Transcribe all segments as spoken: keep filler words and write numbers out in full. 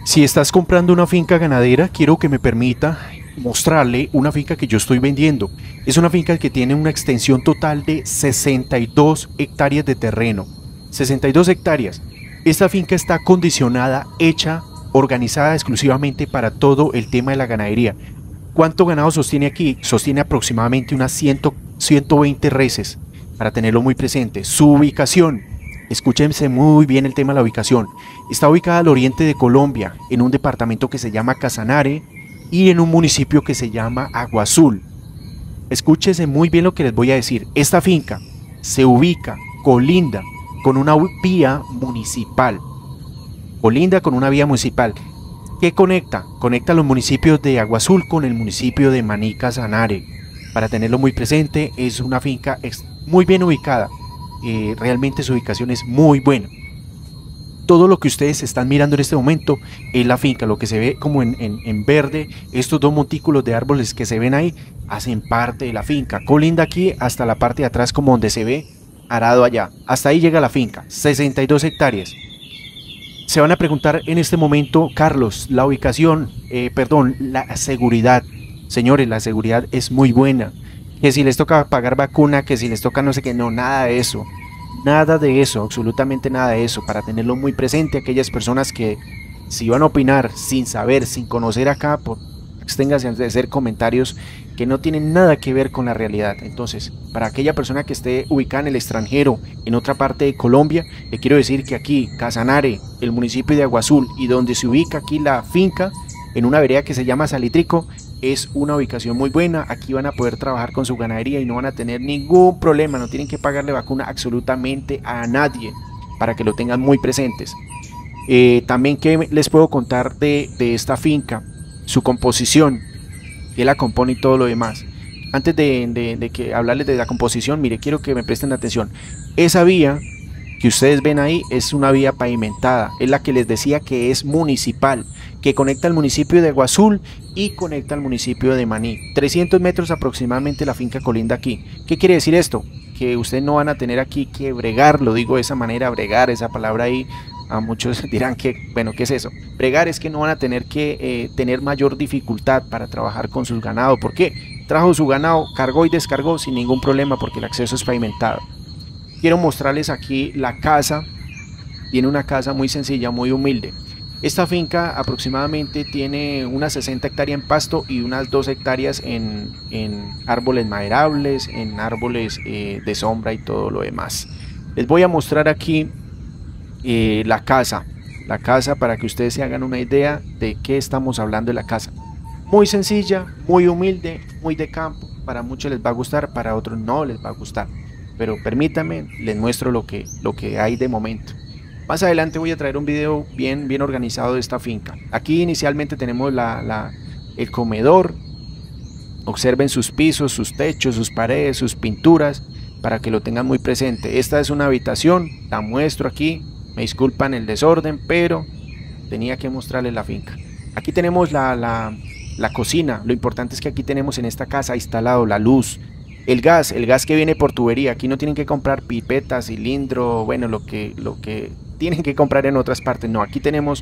Si estás comprando una finca ganadera, quiero que me permita mostrarle una finca que yo estoy vendiendo. Es una finca que tiene una extensión total de sesenta y dos hectáreas de terreno. sesenta y dos hectáreas. Esta finca está acondicionada, hecha, organizada exclusivamente para todo el tema de la ganadería. ¿Cuánto ganado sostiene aquí? Sostiene aproximadamente unas cien, ciento veinte reses, para tenerlo muy presente. Su ubicación, escúchense muy bien el tema de la ubicación. Está ubicada al oriente de Colombia, en un departamento que se llama Casanare y en un municipio que se llama Agua Azul. Escúchense muy bien lo que les voy a decir. Esta finca se ubica, colinda, con una vía municipal. Colinda con una vía municipal. ¿Qué conecta? Conecta los municipios de Agua Azul con el municipio de Maní Casanare. Para tenerlo muy presente, es una finca muy bien ubicada. Eh, realmente su ubicación es muy buena. Todo lo que ustedes están mirando en este momento es la finca. Lo que se ve como en, en, en verde, estos dos montículos de árboles que se ven ahí, hacen parte de la finca. Colinda aquí hasta la parte de atrás, como donde se ve arado allá. Hasta ahí llega la finca, sesenta y dos hectáreas. Se van a preguntar en este momento, Carlos, la ubicación, eh, perdón, la seguridad. Señores, la seguridad es muy buena. Que si les toca pagar vacuna, que si les toca no sé qué, no, nada de eso. Nada de eso, absolutamente nada de eso. Para tenerlo muy presente, aquellas personas que si van a opinar sin saber, sin conocer acá, por absténganse de hacer comentarios que no tienen nada que ver con la realidad. Entonces, para aquella persona que esté ubicada en el extranjero, en otra parte de Colombia, le quiero decir que aquí, Casanare, el municipio de Agua Azul, y donde se ubica aquí la finca, en una vereda que se llama Salitrico, es una ubicación muy buena. Aquí van a poder trabajar con su ganadería y no van a tener ningún problema, no tienen que pagarle vacuna absolutamente a nadie, para que lo tengan muy presentes. Eh, también que les puedo contar de, de esta finca, su composición, que la compone y todo lo demás. Antes de, de, de que hablarles de la composición, mire, quiero que me presten atención. Esa vía que ustedes ven ahí es una vía pavimentada, es la que les decía que es municipal, que conecta al municipio de Agua Azul y conecta al municipio de Maní. trescientos metros aproximadamente la finca colinda aquí. ¿Qué quiere decir esto? Que ustedes no van a tener aquí que bregar, lo digo de esa manera, bregar, esa palabra ahí, a muchos dirán que, bueno, ¿qué es eso? Bregar es que no van a tener que eh, tener mayor dificultad para trabajar con sus ganados. ¿Por qué? Trajo su ganado, cargó y descargó sin ningún problema porque el acceso es pavimentado. Quiero mostrarles aquí la casa. Tiene una casa muy sencilla, muy humilde. Esta finca aproximadamente tiene unas sesenta hectáreas en pasto y unas dos hectáreas en, en árboles maderables, en árboles eh, de sombra y todo lo demás. Les voy a mostrar aquí eh, la casa. La casa para que ustedes se hagan una idea de qué estamos hablando de la casa. Muy sencilla, muy humilde, muy de campo. Para muchos les va a gustar, para otros no les va a gustar. Pero permítanme, les muestro lo que, lo que hay de momento. Más adelante voy a traer un video bien, bien organizado de esta finca. Aquí inicialmente tenemos la, la, el comedor. Observen sus pisos, sus techos, sus paredes, sus pinturas, para que lo tengan muy presente. Esta es una habitación, la muestro aquí. Me disculpan el desorden, pero tenía que mostrarles la finca. Aquí tenemos la, la, la cocina. Lo importante es que aquí tenemos en esta casa instalado la luz. El gas, el gas que viene por tubería. Aquí no tienen que comprar pipetas, cilindro, bueno, lo que, lo que tienen que comprar en otras partes. No, aquí tenemos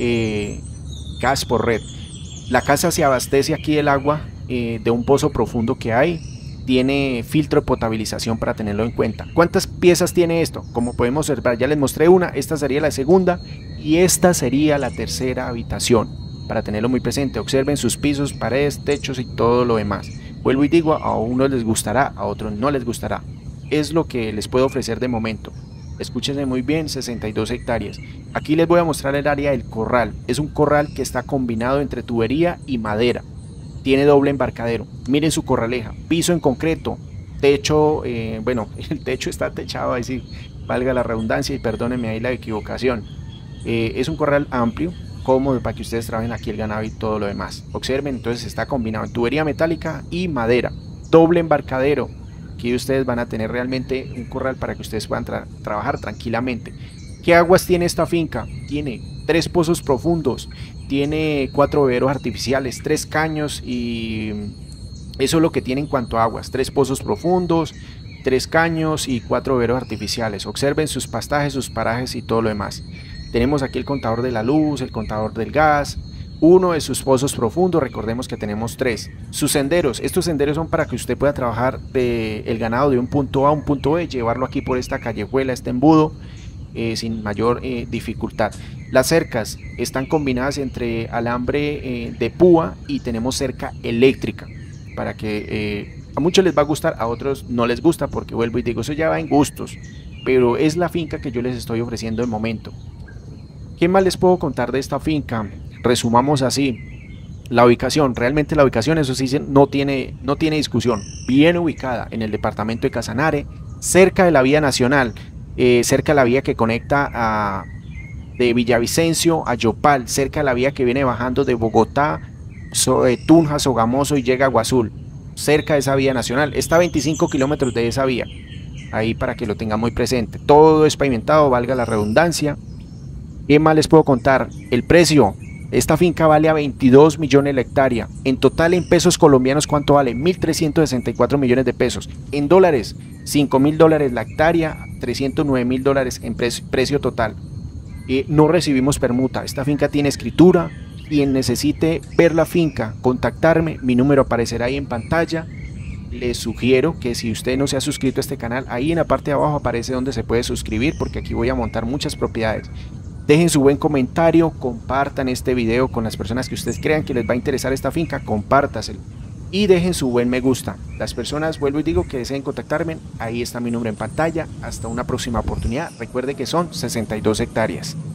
eh, gas por red. La casa se abastece aquí del agua eh, de un pozo profundo que hay. Tiene filtro de potabilización para tenerlo en cuenta. ¿Cuántas piezas tiene esto? Como podemos observar, ya les mostré una, esta sería la segunda y esta sería la tercera habitación. Para tenerlo muy presente, observen sus pisos, paredes, techos y todo lo demás. Vuelvo y digo, a unos les gustará, a otros no les gustará. Es lo que les puedo ofrecer de momento. Escúchense muy bien, sesenta y dos hectáreas. Aquí les voy a mostrar el área del corral. Es un corral que está combinado entre tubería y madera. Tiene doble embarcadero. Miren su corraleja, piso en concreto, techo, eh, bueno, el techo está techado, ahí sí, valga la redundancia y perdónenme ahí la equivocación. Eh, es un corral amplio, cómodo para que ustedes trabajen aquí el ganado y todo lo demás. Observen, entonces está combinado en tubería metálica y madera, doble embarcadero. Aquí ustedes van a tener realmente un corral para que ustedes puedan tra trabajar tranquilamente. ¿Qué aguas tiene esta finca? Tiene tres pozos profundos, tiene cuatro beberos artificiales, tres caños y eso es lo que tiene en cuanto a aguas. Tres pozos profundos, tres caños y cuatro beberos artificiales. Observen sus pastajes, sus parajes y todo lo demás. Tenemos aquí el contador de la luz, el contador del gas, uno de sus pozos profundos, recordemos que tenemos tres. Sus senderos, estos senderos son para que usted pueda trabajar de el ganado de un punto A a un punto B, llevarlo aquí por esta callejuela, este embudo, eh, sin mayor eh, dificultad. Las cercas están combinadas entre alambre eh, de púa y tenemos cerca eléctrica, para que eh, a muchos les va a gustar, a otros no les gusta, porque vuelvo y digo, eso ya va en gustos, pero es la finca que yo les estoy ofreciendo de momento. ¿Qué más les puedo contar de esta finca? Resumamos así, la ubicación, realmente la ubicación, eso sí, no tiene, no tiene discusión, bien ubicada en el departamento de Casanare, cerca de la vía nacional, eh, cerca de la vía que conecta a, de Villavicencio a Yopal, cerca de la vía que viene bajando de Bogotá, so, eh, Tunja, Sogamoso y llega a Guazul, cerca de esa vía nacional, está a veinticinco kilómetros de esa vía, ahí para que lo tengan muy presente, todo es pavimentado, valga la redundancia. ¿Qué más les puedo contar? El precio. Esta finca vale a veintidós millones la hectárea. En total, en pesos colombianos, ¿cuánto vale? mil trescientos sesenta y cuatro millones de pesos. En dólares, cinco mil dólares la hectárea, trescientos nueve mil dólares en pre precio total. Eh, no recibimos permuta. Esta finca tiene escritura. Quien necesite ver la finca, contactarme. Mi número aparecerá ahí en pantalla. Les sugiero que si usted no se ha suscrito a este canal, ahí en la parte de abajo aparece donde se puede suscribir, porque aquí voy a montar muchas propiedades. Dejen su buen comentario, compartan este video con las personas que ustedes crean que les va a interesar esta finca, compártaselo. Y dejen su buen me gusta. Las personas, vuelvo y digo, que deseen contactarme, ahí está mi número en pantalla. Hasta una próxima oportunidad. Recuerde que son sesenta y dos hectáreas.